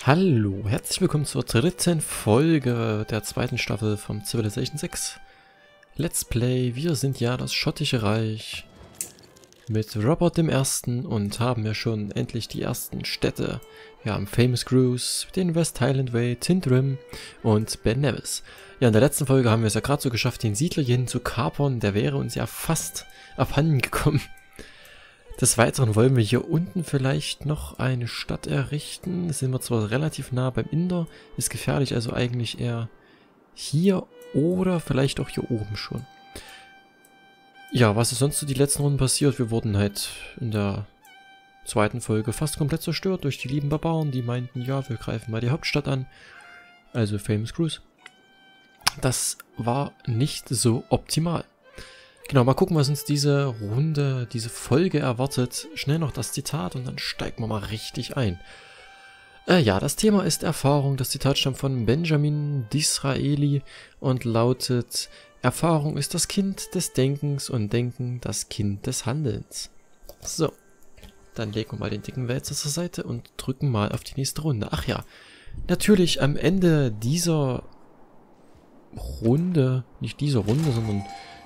Hallo, herzlich willkommen zur dritten Folge der zweiten Staffel vom Civilization 6 Let's Play. Wir sind ja das Schottische Reich mit Robert I. und haben ja schon endlich die ersten Städte. Wir haben Famous Grouse, den West Highland Way, Tintrim und Ben Nevis. Ja, in der letzten Folge haben wir es ja gerade so geschafft, den Siedler hierhin zu kapern. Der wäre uns ja fast abhanden gekommen. Des Weiteren wollen wir hier unten vielleicht noch eine Stadt errichten. Da sind wir zwar relativ nah beim Inder, ist gefährlich, also eigentlich eher hier oder vielleicht auch hier oben schon. Ja, was ist sonst so die letzten Runden passiert? Wir wurden halt in der zweiten Folge fast komplett zerstört durch die lieben Barbaren, die meinten, ja, wir greifen mal die Hauptstadt an. Also Famous Grouse. Das war nicht so optimal. Genau, mal gucken, was uns diese Runde, diese Folge erwartet. Schnell noch das Zitat und dann steigen wir mal richtig ein. Ja, das Thema ist Erfahrung. Das Zitat stammt von Benjamin Disraeli und lautet: Erfahrung ist das Kind des Denkens und Denken das Kind des Handelns. So, dann legen wir mal den dicken Wälzer zur Seite und drücken mal auf die nächste Runde. Ach ja, natürlich am Ende dieser Runde, nicht dieser Runde, sondern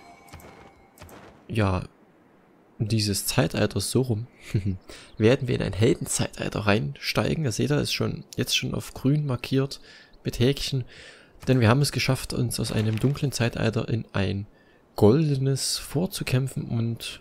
ja, dieses Zeitalters so rum, werden wir in ein Heldenzeitalter reinsteigen. Das seht ihr, ist jetzt schon auf grün markiert mit Häkchen. Denn wir haben es geschafft, uns aus einem dunklen Zeitalter in ein goldenes vorzukämpfen. Und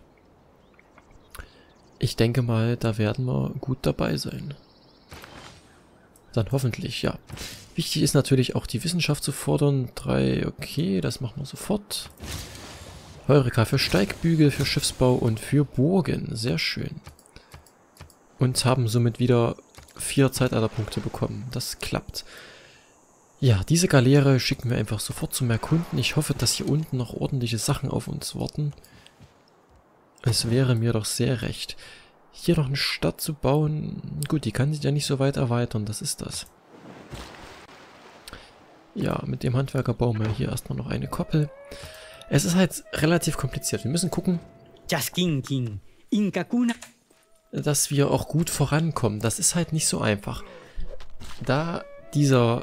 ich denke mal, da werden wir gut dabei sein. Dann hoffentlich, ja. Wichtig ist natürlich auch die Wissenschaft zu fordern. 3, okay, das machen wir sofort. Heureka für Steigbügel, für Schiffsbau und für Burgen. Sehr schön. Und haben somit wieder 4 Zeitalterpunkte bekommen. Das klappt. Ja, diese Galeere schicken wir einfach sofort zum Erkunden. Ich hoffe, dass hier unten noch ordentliche Sachen auf uns warten. Es wäre mir doch sehr recht. Hier noch eine Stadt zu bauen. Gut, die kann sich ja nicht so weit erweitern. Das ist das. Ja, mit dem Handwerker bauen wir hier erstmal noch eine Koppel. Es ist halt relativ kompliziert. Wir müssen gucken, dass wir auch gut vorankommen. Das ist halt nicht so einfach. Da diese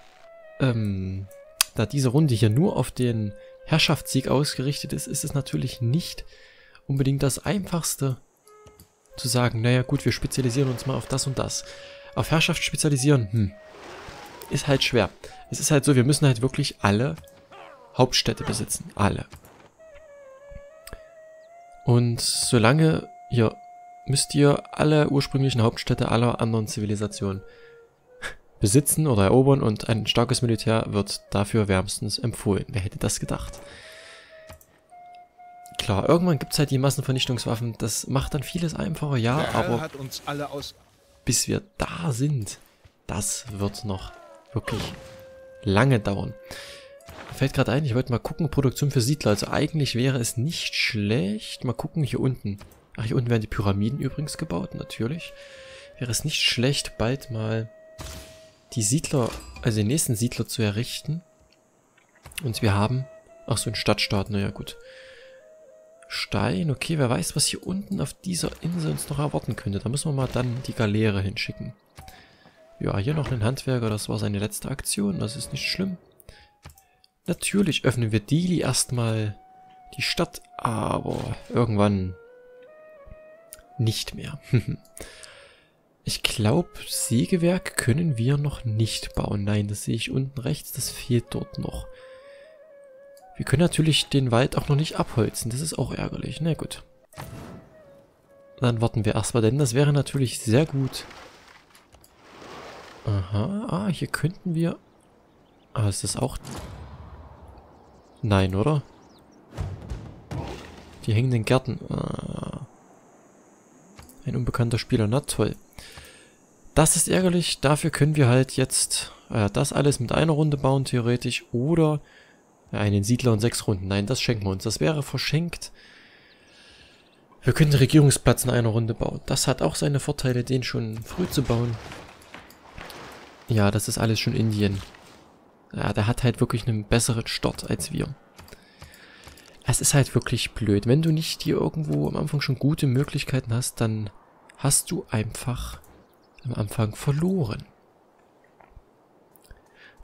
Runde hier nur auf den Herrschaftssieg ausgerichtet ist, ist es natürlich nicht unbedingt das Einfachste zu sagen, naja gut, wir spezialisieren uns mal auf das und das. Auf Herrschaft spezialisieren, ist halt schwer. Es ist halt so, wir müssen halt wirklich alle Hauptstädte besitzen. Alle. Und solange, hier, müsst ihr alle ursprünglichen Hauptstädte aller anderen Zivilisationen besitzen oder erobern und ein starkes Militär wird dafür wärmstens empfohlen. Wer hätte das gedacht? Klar, irgendwann gibt es halt die Massenvernichtungswaffen. Das macht dann vieles einfacher, ja, aber bis wir da sind, das wird noch wirklich lange dauern. Fällt gerade ein, ich wollte mal gucken, Produktion für Siedler. Also eigentlich wäre es nicht schlecht. Mal gucken, hier unten. Ach, hier unten werden die Pyramiden übrigens gebaut, natürlich. Wäre es nicht schlecht, bald mal die Siedler, also den nächsten Siedler zu errichten. Und wir haben, ach so, ein Stadtstaat, naja gut. Stein, okay, wer weiß, was hier unten auf dieser Insel uns noch erwarten könnte. Da müssen wir mal dann die Galeere hinschicken. Ja, hier noch ein Handwerker, das war seine letzte Aktion, das ist nicht schlimm. Natürlich öffnen wir Dili erstmal die Stadt, aber irgendwann nicht mehr. Ich glaube, Sägewerk können wir noch nicht bauen. Nein, das sehe ich unten rechts, das fehlt dort noch. Wir können natürlich den Wald auch noch nicht abholzen, das ist auch ärgerlich. Na gut. Dann warten wir erstmal, denn das wäre natürlich sehr gut. Aha, hier könnten wir... Ah, ist das auch... Nein, oder? Die hängenden Gärten. Ein unbekannter Spieler. Na toll. Das ist ärgerlich. Dafür können wir halt jetzt das alles mit einer Runde bauen, theoretisch. Oder einen Siedler und 6 Runden. Nein, das schenken wir uns. Das wäre verschenkt. Wir können den Regierungsplatz in einer Runde bauen. Das hat auch seine Vorteile, den schon früh zu bauen. Ja, das ist alles schon Indien. Ja, der hat halt wirklich einen besseren Start als wir. Es ist halt wirklich blöd. Wenn du nicht hier irgendwo am Anfang schon gute Möglichkeiten hast, dann hast du einfach am Anfang verloren.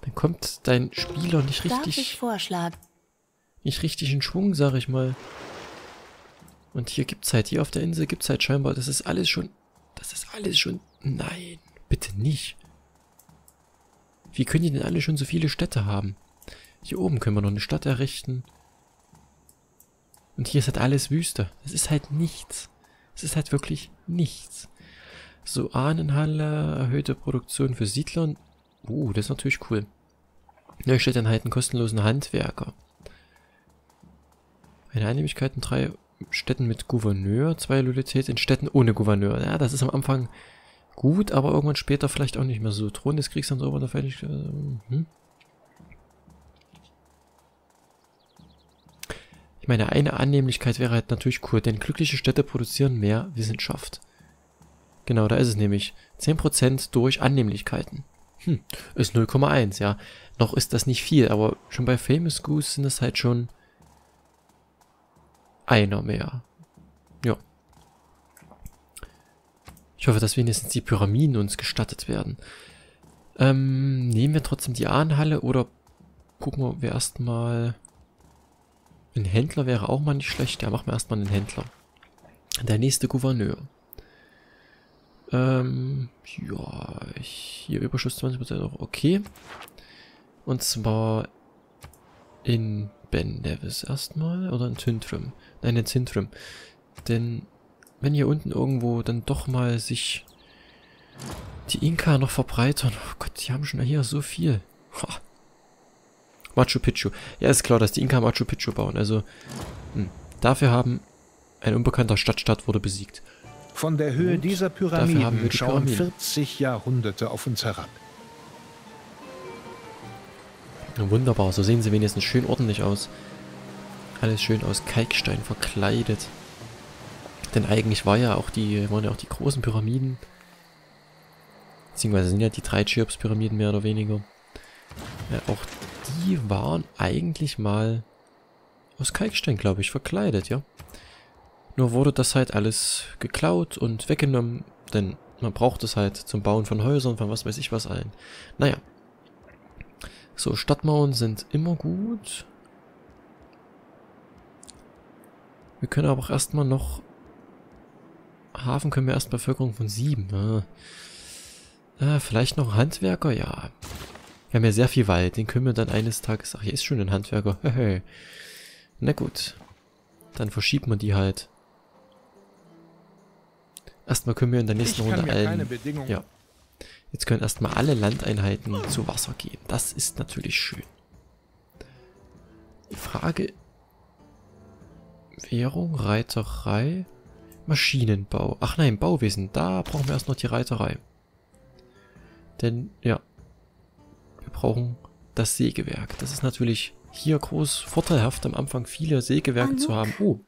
Dann kommt dein Spieler nicht Darf ich richtig... vorschlagen? Nicht richtig in Schwung, sag ich mal. Und hier gibt's halt, hier auf der Insel gibt's halt scheinbar, das ist alles schon... Nein, bitte nicht. Wie können die denn alle schon so viele Städte haben? Hier oben können wir noch eine Stadt errichten. Und hier ist halt alles Wüste. Es ist halt nichts. Es ist halt wirklich nichts. So, Ahnenhalle, erhöhte Produktion für Siedler. Das ist natürlich cool. Neustädteinheiten, kostenlosen Handwerker. Eine Einheimlichkeit in 3 Städten mit Gouverneur, 2 Loyalität in Städten ohne Gouverneur. Ja, das ist am Anfang gut, aber irgendwann später vielleicht auch nicht mehr so. Thron des Kriegs und so weiter fertig. Ich meine, eine Annehmlichkeit wäre halt natürlich cool, denn glückliche Städte produzieren mehr Wissenschaft. Genau, da ist es nämlich. 10% durch Annehmlichkeiten. Ist 0,1, ja. Noch ist das nicht viel, aber schon bei Famous Goose sind es halt schon einer mehr. Ja. Ich hoffe, dass wenigstens die Pyramiden uns gestattet werden. Nehmen wir trotzdem die Ahnenhalle oder gucken wir erstmal... Ein Händler wäre auch mal nicht schlecht. Ja, machen wir erstmal einen Händler. Der nächste Gouverneur. Ja, hier Überschuss 20% auch okay. Und zwar in Ben Nevis erstmal oder in Tintrim. Nein, in Tintrim. Denn wenn hier unten irgendwo dann doch mal sich die Inka noch verbreitern. Oh Gott, die haben schon hier so viel. Ha. Machu Picchu. Ja, ist klar, dass die Inka Machu Picchu bauen. Also, dafür haben ein unbekannter Stadtstaat wurde besiegt. Von der Höhe dieser Pyramiden schauen Pyramiden. 40 Jahrhunderte auf uns herab. Wunderbar, so sehen sie wenigstens schön ordentlich aus. Alles schön aus Kalkstein verkleidet. Denn eigentlich waren ja auch die großen Pyramiden. Beziehungsweise sind ja die 3 Cheops-Pyramiden mehr oder weniger. Ja, auch die waren eigentlich mal aus Kalkstein, glaube ich, verkleidet, ja. Nur wurde das halt alles geklaut und weggenommen, denn man braucht es halt zum Bauen von Häusern, von was weiß ich was allen. Naja. So, Stadtmauern sind immer gut. Wir können aber auch erstmal noch... Hafen können wir erst Bevölkerung von 7. Vielleicht noch Handwerker, ja. Wir haben ja sehr viel Wald, den können wir dann eines Tages... Ach, hier ist schon ein Handwerker. Na gut. Dann verschiebt man die halt. Erstmal können wir in der nächsten Runde allen... Ja. Jetzt können erstmal alle Landeinheiten zu Wasser gehen. Das ist natürlich schön. Die Frage... Währung, Reiterei, Maschinenbau. Ach nein, Bauwesen. Da brauchen wir erst noch die Reiterei. Denn, ja... Wir brauchen das Sägewerk. Das ist natürlich hier groß vorteilhaft, am Anfang viele Sägewerke zu haben. Oh.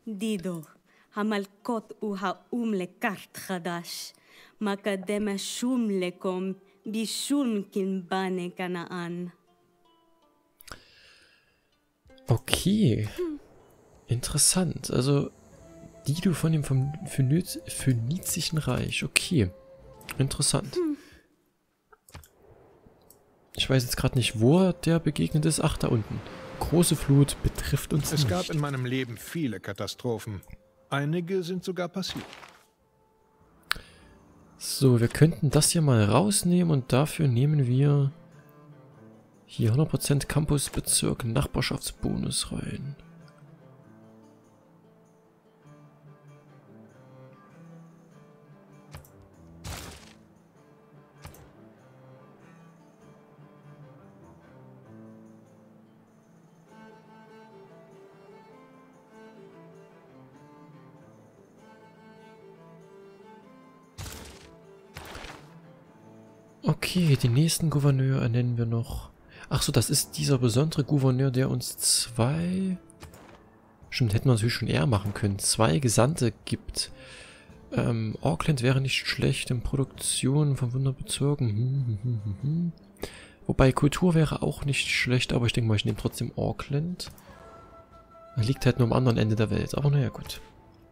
Okay. Interessant. Also, Dido von dem Phönizischen Reich. Okay. Interessant. Ich weiß jetzt gerade nicht, wo der begegnet ist. Ach, da unten. Große Flut betrifft uns nicht. Es gab in meinem Leben viele Katastrophen. Einige sind sogar passiert. So, wir könnten das hier mal rausnehmen und dafür nehmen wir hier 100% Campusbezirk Nachbarschaftsbonus rein. Okay, den nächsten Gouverneur ernennen wir noch. Ach so, das ist dieser besondere Gouverneur, der uns 2... Stimmt, hätten wir natürlich schon eher machen können. 2 Gesandte gibt. Auckland wäre nicht schlecht in Produktion von Wunderbezirken. Wobei Kultur wäre auch nicht schlecht, aber ich denke mal, ich nehme trotzdem Auckland. Er liegt halt nur am anderen Ende der Welt, aber naja, gut.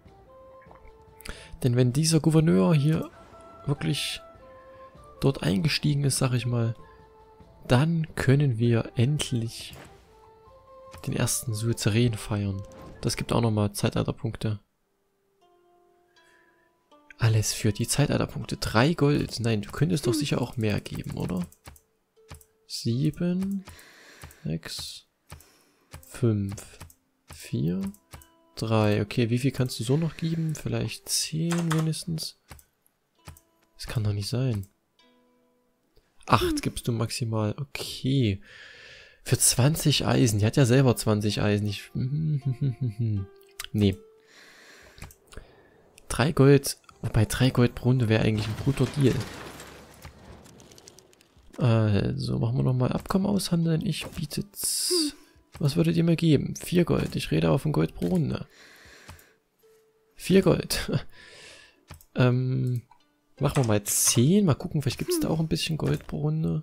Denn wenn dieser Gouverneur hier wirklich dort eingestiegen ist, sag ich mal, dann können wir endlich den ersten Suzerain feiern. Das gibt auch nochmal Zeitalterpunkte. Alles für die Zeitalterpunkte. 3 Gold. Nein, du könntest doch sicher auch mehr geben, oder? 7, 6, 5, 4, 3. Okay, wie viel kannst du so noch geben? Vielleicht 10 wenigstens. Das kann doch nicht sein. 8 gibst du maximal. Okay. Für 20 Eisen. Die hat ja selber 20 Eisen. Nee. 3 Gold. Wobei 3 Gold pro Runde wäre eigentlich ein guter Deal. Also, machen wir nochmal Abkommen aushandeln. Ich biete... Was würdet ihr mir geben? 4 Gold. Ich rede auf ein Gold pro Runde. 4 Gold. Machen wir mal 10. Mal gucken, vielleicht gibt es da auch ein bisschen Gold pro Runde.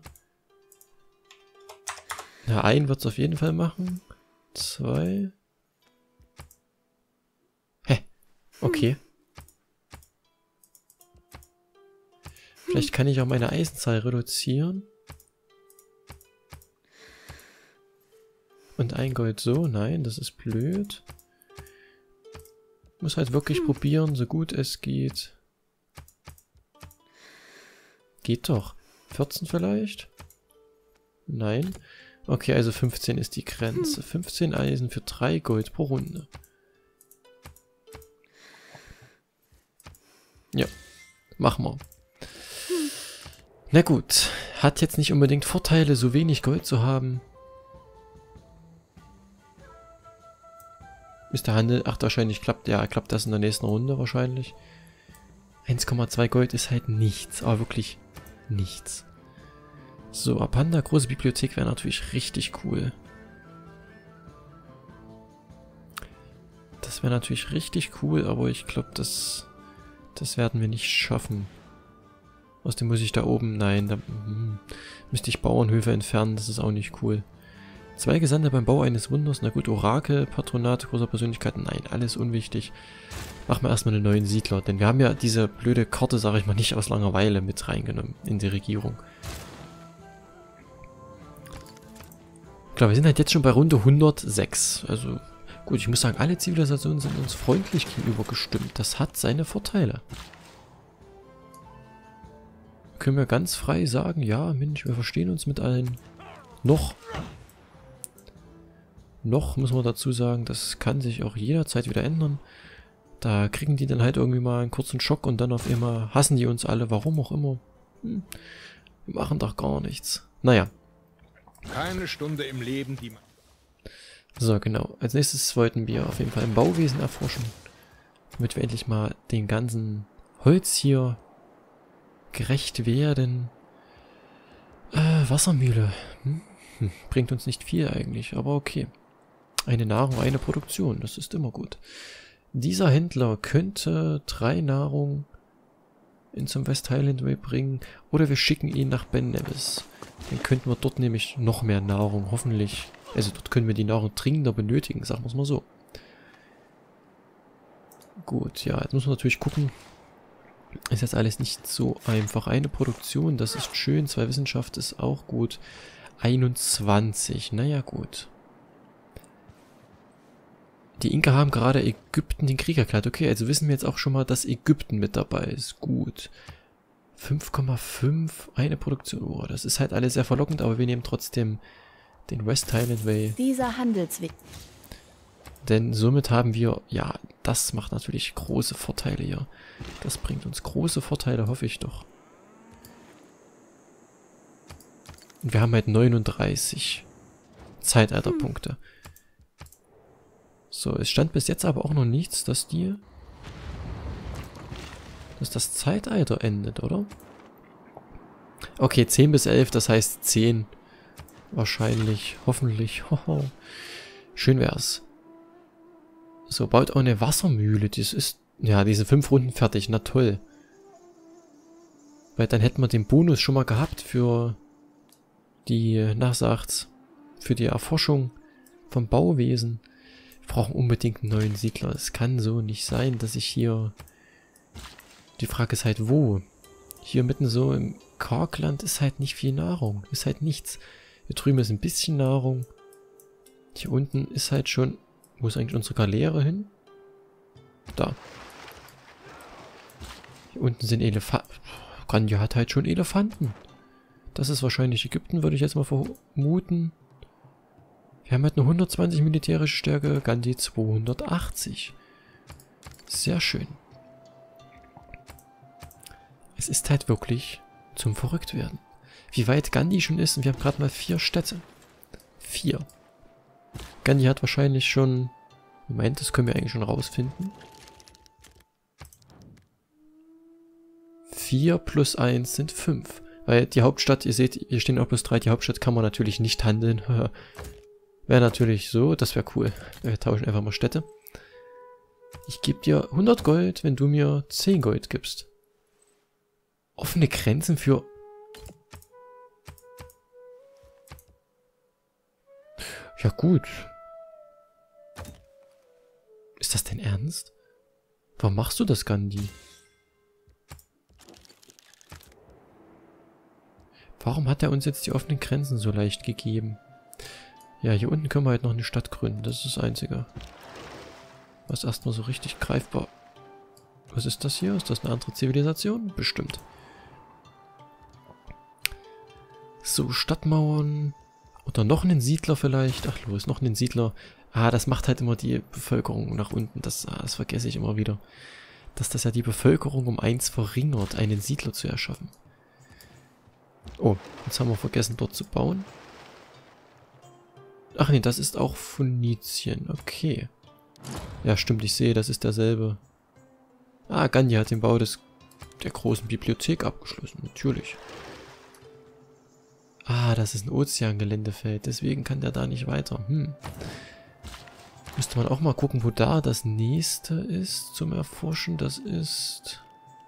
Na, 1 wird es auf jeden Fall machen. 2. Hä? Okay. Vielleicht kann ich auch meine Eisenzahl reduzieren. Und 1 Gold so. Nein, das ist blöd. Muss halt wirklich probieren, so gut es geht. Geht doch. 14 vielleicht? Nein. Okay, also 15 ist die Grenze. 15 Eisen für 3 Gold pro Runde. Ja, machen wir. Na gut, hat jetzt nicht unbedingt Vorteile, so wenig Gold zu haben. Ist der Handel, ach wahrscheinlich klappt, ja, klappt das in der nächsten Runde wahrscheinlich. 1,2 Gold ist halt nichts, aber wirklich nichts. So, Apanda, große Bibliothek wäre natürlich richtig cool. Das wäre natürlich richtig cool, aber ich glaube, das werden wir nicht schaffen. Außerdem muss ich da oben, nein, da müsste ich Bauernhöfe entfernen, das ist auch nicht cool. 2 Gesandte beim Bau eines Wunders, na gut, Orakel, Patronat, großer Persönlichkeit, nein, alles unwichtig. Machen wir erstmal einen neuen Siedler, denn wir haben ja diese blöde Karte, sage ich mal, nicht aus Langeweile mit reingenommen in die Regierung. Klar, wir sind halt jetzt schon bei Runde 106, also gut, ich muss sagen, alle Zivilisationen sind uns freundlich gegenüber gestimmt, das hat seine Vorteile. Können wir ganz frei sagen, ja, Mensch, wir verstehen uns mit allen. Noch müssen wir dazu sagen, das kann sich auch jederzeit wieder ändern. Da kriegen die dann halt irgendwie mal einen kurzen Schock und dann auf einmal hassen die uns alle, warum auch immer. Wir machen doch gar nichts. Naja. Keine Stunde im Leben, die man... So, genau. Als nächstes wollten wir auf jeden Fall im Bauwesen erforschen, damit wir endlich mal den ganzen Holz hier gerecht werden. Wassermühle. Bringt uns nicht viel eigentlich, aber okay. Eine Nahrung, eine Produktion, das ist immer gut. Dieser Händler könnte 3 Nahrung zum West Highland Way bringen, oder wir schicken ihn nach Ben Nevis. Dann könnten wir dort nämlich noch mehr Nahrung, hoffentlich. Also dort können wir die Nahrung dringender benötigen, sagen wir es mal so. Gut, ja, jetzt müssen wir natürlich gucken. Ist jetzt alles nicht so einfach. Eine Produktion, das ist schön. 2 Wissenschaft ist auch gut. 21, naja gut. Die Inka haben gerade Ägypten den Krieg erklärt. Okay, also wissen wir jetzt auch schon mal, dass Ägypten mit dabei ist. Gut. 5,5, eine Produktion. Oh, das ist halt alles sehr verlockend, aber wir nehmen trotzdem den West Highland Way. Dieser Handelsweg. Denn somit haben wir, ja, das macht natürlich große Vorteile hier. Das bringt uns große Vorteile, hoffe ich doch. Und wir haben halt 39 Zeitalterpunkte. So, es stand bis jetzt aber auch noch nichts, dass das Zeitalter endet, oder? Okay, 10 bis 11, das heißt 10. Wahrscheinlich, hoffentlich. Hoho. Schön wär's. So, baut auch eine Wassermühle. Das ist, ja, diese 5 Runden fertig. Na toll. Weil dann hätten wir den Bonus schon mal gehabt für die, für die Erforschung vom Bauwesen. Wir brauchen unbedingt einen neuen Siedler. Es kann so nicht sein, dass ich hier... Die Frage ist halt, wo? Hier mitten so Kargland ist halt nicht viel Nahrung. Ist halt nichts. Hier drüben ist ein bisschen Nahrung. Hier unten ist halt schon... Wo ist eigentlich unsere Galeere hin? Da. Hier unten sind Elefanten. Gandia hat halt schon Elefanten. Das ist wahrscheinlich Ägypten, würde ich jetzt mal vermuten. Wir haben halt eine 120 militärische Stärke, Gandhi 280. Sehr schön. Es ist halt wirklich zum Verrücktwerden. Wie weit Gandhi schon ist, und wir haben gerade mal 4 Städte. 4. Gandhi hat wahrscheinlich schon... Moment, das können wir eigentlich schon rausfinden. 4 plus 1 sind 5. Weil die Hauptstadt, ihr seht, hier stehen auch plus 3, die Hauptstadt kann man natürlich nicht handeln. Wäre natürlich so, das wäre cool. Wir tauschen einfach mal Städte. Ich gebe dir 100 Gold, wenn du mir 10 Gold gibst. Offene Grenzen für... Ja gut. Ist das denn ernst? Warum machst du das, Gandhi? Warum hat er uns jetzt die offenen Grenzen so leicht gegeben? Ja, hier unten können wir halt noch eine Stadt gründen. Das ist das Einzige. Was erstmal so richtig greifbar... Was ist das hier? Ist das eine andere Zivilisation? Bestimmt. So, Stadtmauern. Oder noch einen Siedler vielleicht. Ach los, noch einen Siedler. Ah, das macht halt immer die Bevölkerung nach unten. Das vergesse ich immer wieder. Dass das ja die Bevölkerung um 1 verringert, einen Siedler zu erschaffen. Oh, jetzt haben wir vergessen, dort zu bauen. Ach nee, das ist auch Phönizien. Okay. Ja, stimmt, ich sehe, das ist derselbe. Ah, Gandhi hat den Bau der großen Bibliothek abgeschlossen. Natürlich. Ah, das ist ein Ozeangeländefeld. Deswegen kann der da nicht weiter. Müsste man auch mal gucken, wo da das nächste ist zum Erforschen. Das ist...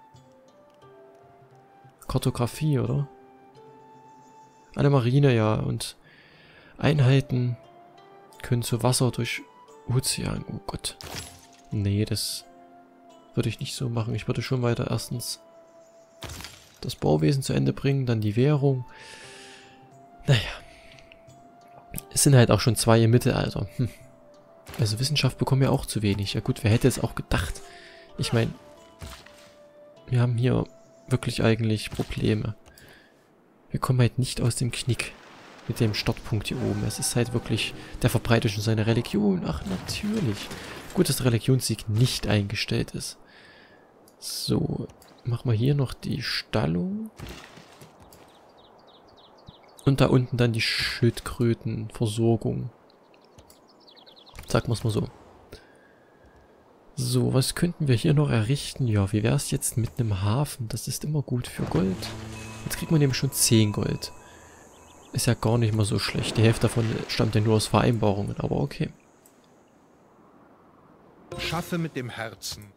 Kartografie, oder? Eine Marine, ja. Und Einheiten können zu Wasser durch Ozean. Oh Gott. Nee, das würde ich nicht so machen. Ich würde schon weiter erstens das Bauwesen zu Ende bringen, dann die Währung. Naja. Es sind halt auch schon 2 im Mittelalter. Also Wissenschaft bekommen wir auch zu wenig. Ja gut, wer hätte es auch gedacht? Ich meine, wir haben hier wirklich eigentlich Probleme. Wir kommen halt nicht aus dem Knick mit dem Startpunkt hier oben. Es ist halt wirklich, der verbreitet schon seine Religion. Ach, natürlich. Gut, dass der Religionssieg nicht eingestellt ist. So, machen wir hier noch die Stallung. Und da unten dann die Schildkrötenversorgung. Sagen wir es mal so. So, was könnten wir hier noch errichten? Ja, wie wäre es jetzt mit einem Hafen? Das ist immer gut für Gold. Jetzt kriegt man eben schon 10 Gold. Ist ja gar nicht mal so schlecht. Die Hälfte davon stammt ja nur aus Vereinbarungen, aber okay. Schaffe mit dem Herzen.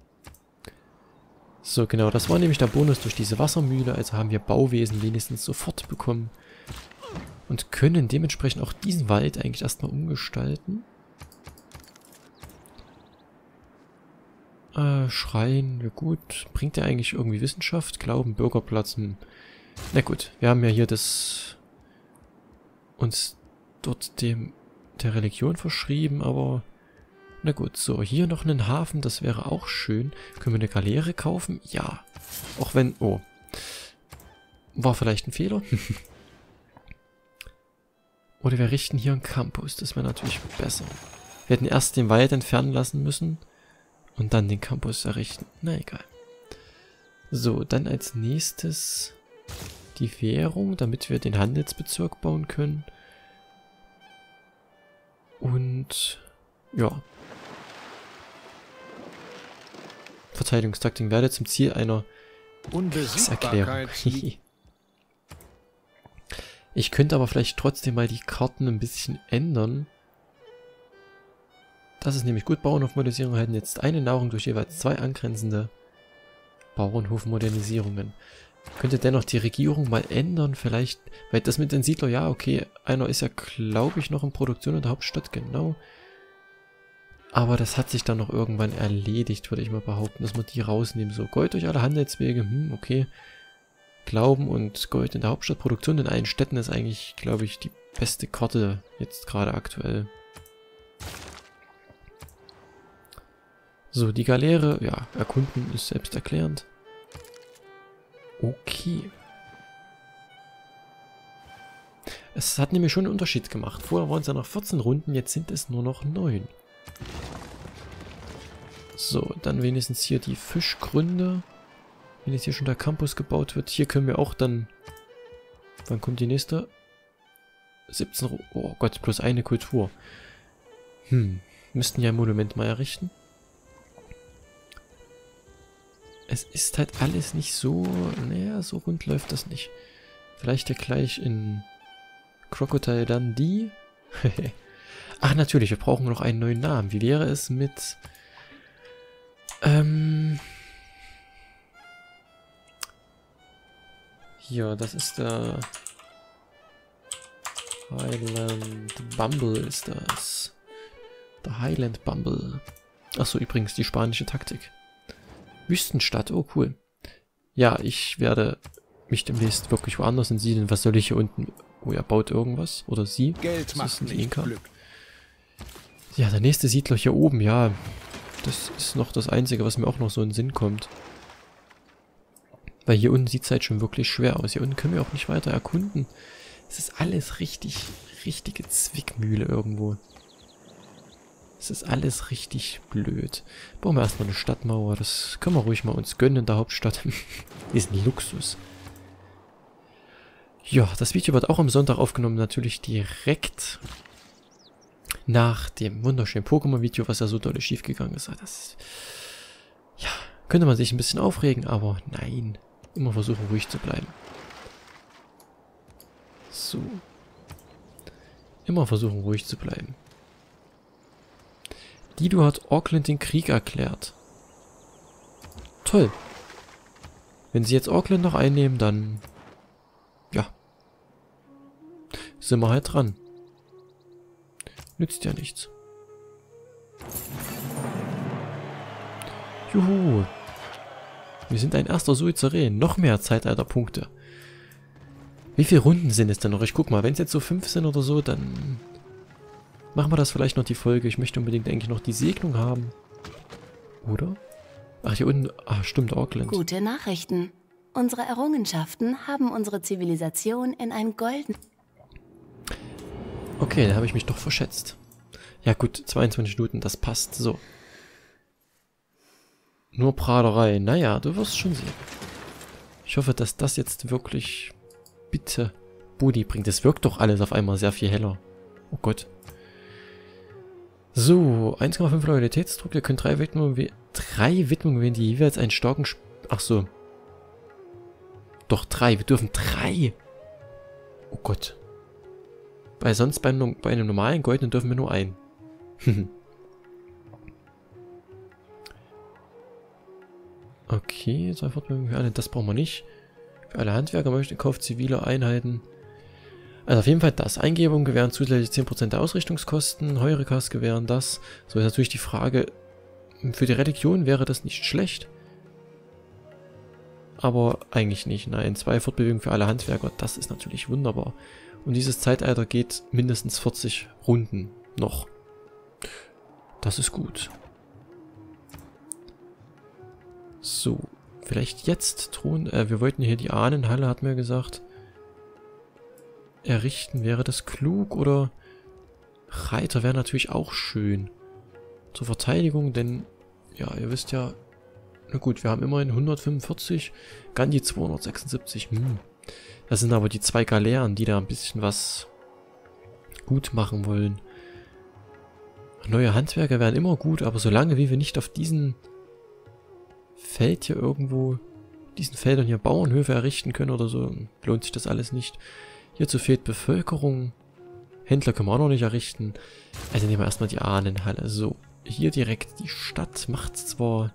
So, genau, das war nämlich der Bonus durch diese Wassermühle. Also haben wir Bauwesen wenigstens sofort bekommen. Und können dementsprechend auch diesen Wald eigentlich erstmal umgestalten. Schrein, ja gut. Bringt der eigentlich irgendwie Wissenschaft? Glauben, Bürgerplatz? Na gut, wir haben ja hier uns dort der Religion verschrieben, aber na gut. So, hier noch einen Hafen, das wäre auch schön. Können wir eine Galeere kaufen? Ja. Auch wenn, oh. War vielleicht ein Fehler. Oder wir richten hier einen Campus, das wäre natürlich besser. Wir hätten erst den Wald entfernen lassen müssen und dann den Campus errichten. Na egal. So, dann als nächstes die Währung, damit wir den Handelsbezirk bauen können. Und ja. Verteidigungstaktik werde zum Ziel einer Kriegserklärung. Ich könnte aber vielleicht trotzdem mal die Karten ein bisschen ändern. Das ist nämlich gut. Bauernhofmodernisierung erhalten jetzt eine Nahrung durch jeweils 2 angrenzende Bauernhofmodernisierungen. Könnte dennoch die Regierung mal ändern, vielleicht, weil das mit den Siedlern, ja okay, einer ist ja glaube ich noch in Produktion in der Hauptstadt, genau. Aber das hat sich dann noch irgendwann erledigt, würde ich mal behaupten, dass wir die rausnehmen. So, Gold durch alle Handelswege, okay. Glauben und Gold in der Hauptstadtproduktion in allen Städten ist eigentlich, glaube ich, die beste Karte jetzt gerade aktuell. So, die Galeere, ja, erkunden ist selbsterklärend. Okay. Es hat nämlich schon einen Unterschied gemacht. Vorher waren es ja noch 14 Runden, jetzt sind es nur noch 9. So, dann wenigstens hier die Fischgründe. Wenn jetzt hier schon der Campus gebaut wird. Hier können wir auch dann... Wann kommt die nächste? 17... Oh Gott, plus eine Kultur. Müssten ja ein Monument mal errichten. Es ist halt alles nicht so... Naja, so rund läuft das nicht. Vielleicht ja gleich in Crocodile Dundee. Ach natürlich, wir brauchen noch einen neuen Namen. Wie wäre es mit... Hier, das ist der... Highland Bumble ist das. Der Highland Bumble. Achso, übrigens die spanische Taktik. Wüstenstadt, oh cool. Ja, ich werde mich demnächst wirklich woanders entsiedeln. Was soll ich hier unten? Oh, er baut irgendwas. Oder sie. Geld macht nicht Glück. Ja, der nächste Siedler hier oben, ja. Das ist noch das Einzige, was mir auch noch so in den Sinn kommt. Weil hier unten sieht es halt schon wirklich schwer aus. Hier unten können wir auch nicht weiter erkunden. Es ist alles richtige Zwickmühle irgendwo. Es ist alles richtig blöd. Bauen wir erstmal eine Stadtmauer. Das können wir ruhig mal uns gönnen in der Hauptstadt. Ist ein Luxus. Ja, das Video wird auch am Sonntag aufgenommen. Natürlich direkt nach dem wunderschönen Pokémon-Video, was ja so doll schief gegangen ist. Das, ja, könnte man sich ein bisschen aufregen, aber nein. Immer versuchen, ruhig zu bleiben. So. Immer versuchen, ruhig zu bleiben. Dido hat Auckland den Krieg erklärt. Toll. Wenn sie jetzt Auckland noch einnehmen, dann... Ja. Sind wir halt dran. Nützt ja nichts. Juhu. Wir sind ein erster Suizeren. Noch mehr Zeitalterpunkte. Wie viele Runden sind es denn noch? Ich guck mal, wenn es jetzt so 5 sind oder so, dann... Machen wir das vielleicht noch die Folge. Ich möchte unbedingt eigentlich noch die Segnung haben. Oder? Ach, hier unten... Ah, stimmt, Auckland. Gute Nachrichten. Unsere Errungenschaften haben unsere Zivilisation in ein golden... Okay, da habe ich mich doch verschätzt. Ja gut, 22 Minuten, das passt. So. Nur Praderei. Naja, du wirst schon sehen. Ich hoffe, dass das jetzt wirklich... Bitte Budi bringt. Es wirkt doch alles auf einmal sehr viel heller. Oh Gott. So, 1,5 Loyalitätsdruck. Wir können 3 Widmungen wählen, die jeweils einen starken... Ach so. Doch 3. Wir dürfen 3. Oh Gott. Weil sonst bei einem normalen Goldenen dürfen wir nur einen. Okay, sofort für alle. Das brauchen wir nicht. Für alle Handwerker möchte kauft zivile Einheiten. Also auf jeden Fall das. Eingebungen gewähren zusätzlich 10% der Ausrichtungskosten. Heurikas gewähren das. So ist natürlich die Frage, für die Religion wäre das nicht schlecht. Aber eigentlich nicht. Nein, 2 Fortbewegungen für alle Handwerker. Das ist natürlich wunderbar. Und dieses Zeitalter geht mindestens 40 Runden noch. Das ist gut. So, vielleicht jetzt Thron. Wir wollten hier die Ahnenhalle, hat mir gesagt. Errichten, wäre das klug oder Reiter wäre natürlich auch schön. Zur Verteidigung, denn, ja, ihr wisst ja, na gut, wir haben immerhin 145, Gandhi 276, Das sind aber die 2 Galeeren, die da ein bisschen was gut machen wollen. Neue Handwerker wären immer gut, aber solange wie wir nicht auf diesen Feld hier irgendwo, diesen Feldern hier Bauernhöfe errichten können oder so, lohnt sich das alles nicht. Hierzu fehlt Bevölkerung. Händler können wir auch noch nicht errichten. Also nehmen wir erstmal die Ahnenhalle. So, hier direkt die Stadt macht zwar...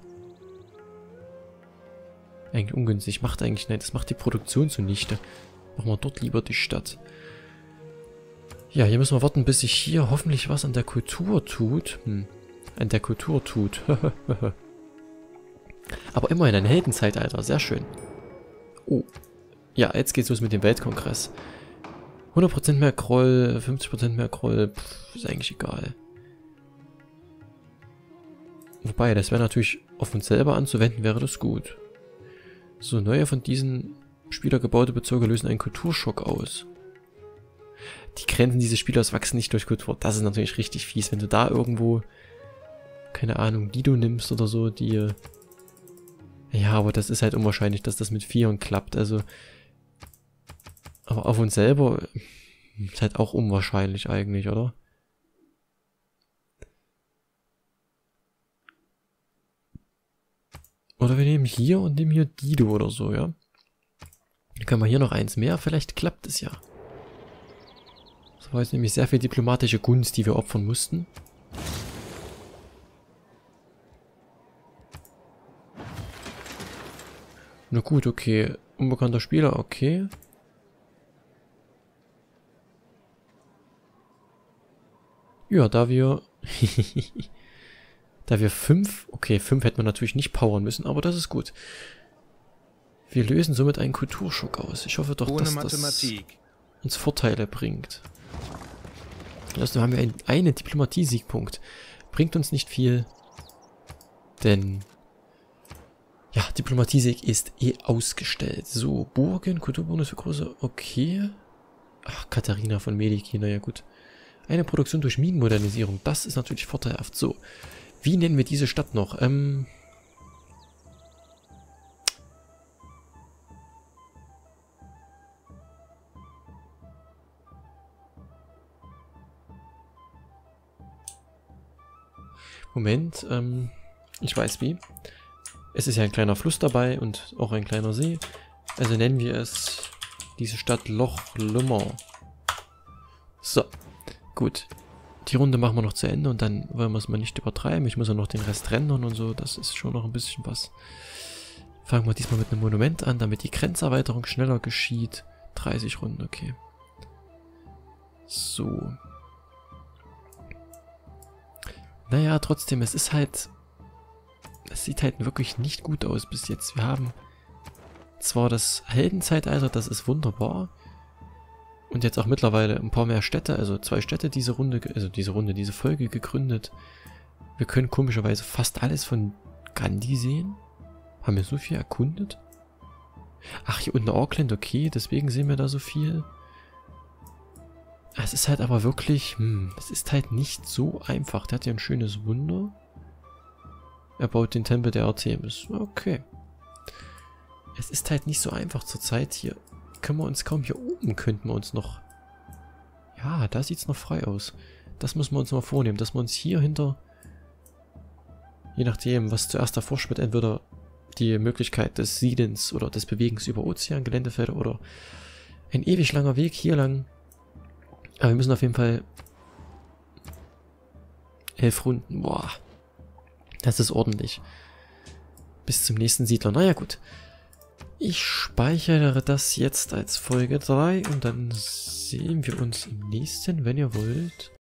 Eigentlich ungünstig, macht eigentlich... Nein, das macht die Produktion zunichte. Machen wir dort lieber die Stadt. Ja, hier müssen wir warten, bis sich hier hoffentlich was an der Kultur tut. An der Kultur tut. Aber immerhin ein Heldenzeitalter, sehr schön. Oh, Ja, jetzt geht's los mit dem Weltkongress. 100% mehr Groll, 50% mehr Groll, ist eigentlich egal. Wobei, das wäre natürlich auf uns selber anzuwenden, wäre das gut. So, neue von diesen Spieler gebaute Bezirke lösen einen Kulturschock aus. Die Grenzen dieses Spielers wachsen nicht durch Kultur. Das ist natürlich richtig fies, wenn du da irgendwo, keine Ahnung, Guido nimmst oder so, die... Ja, aber das ist halt unwahrscheinlich, dass das mit Vieren klappt, also... Aber auf uns selber ist halt auch unwahrscheinlich eigentlich, oder? Oder wir nehmen hier und nehmen hier Dido oder so, ja? Dann können wir hier noch eins mehr, vielleicht klappt es ja. Das war jetzt nämlich sehr viel diplomatische Gunst, die wir opfern mussten. Na gut, okay. Unbekannter Spieler, okay. Ja, da wir... Da wir 5... Okay, 5 hätten wir natürlich nicht powern müssen, aber das ist gut. Wir lösen somit einen Kulturschock aus. Ich hoffe doch, dass das uns Vorteile bringt. Also haben wir einen Diplomatie-Siegpunkt. Bringt uns nicht viel. Denn... Ja, Diplomatie-Sieg ist eh ausgestellt. So, Burgen, Kulturbonus für große... Okay. Ach, Katharina von Medici, naja gut. Eine Produktion durch Minenmodernisierung. Das ist natürlich vorteilhaft. So. Wie nennen wir diese Stadt noch? Moment. Ich weiß wie. Es ist ja ein kleiner Fluss dabei und auch ein kleiner See. Also nennen wir es diese Stadt Loch Lomond. So. Gut. Die Runde machen wir noch zu Ende und dann wollen wir es mal nicht übertreiben. Ich muss ja noch den Rest rendern und so. Das ist schon noch ein bisschen was. Fangen wir diesmal mit einem Monument an, damit die Grenzerweiterung schneller geschieht. 30 Runden, okay. So. Naja, trotzdem, es ist halt... Es sieht halt wirklich nicht gut aus bis jetzt. Wir haben zwar das Heldenzeitalter, das ist wunderbar. Und jetzt auch mittlerweile ein paar mehr Städte, also 2 Städte diese Folge gegründet. Wir können komischerweise fast alles von Gandhi sehen. Haben wir so viel erkundet? Ach, hier unten Auckland, okay, deswegen sehen wir da so viel. Es ist halt aber wirklich, es ist halt nicht so einfach. Der hat ja ein schönes Wunder. Er baut den Tempel der Artemis. Okay. Es ist halt nicht so einfach zurzeit hier. Können wir uns kaum hier oben, könnten wir uns noch... Ja, da sieht es noch frei aus. Das müssen wir uns mal vornehmen, dass wir uns hier hinter... Je nachdem, was zuerst davor schwimmt, entweder die Möglichkeit des Siedens oder des Bewegens über Ozean, Geländefelder oder ein ewig langer Weg hier lang. Aber wir müssen auf jeden Fall 11 Runden. Boah, das ist ordentlich. Bis zum nächsten Siedler. Naja, gut. Ich speichere das jetzt als Folge 3 und dann sehen wir uns im nächsten, wenn ihr wollt.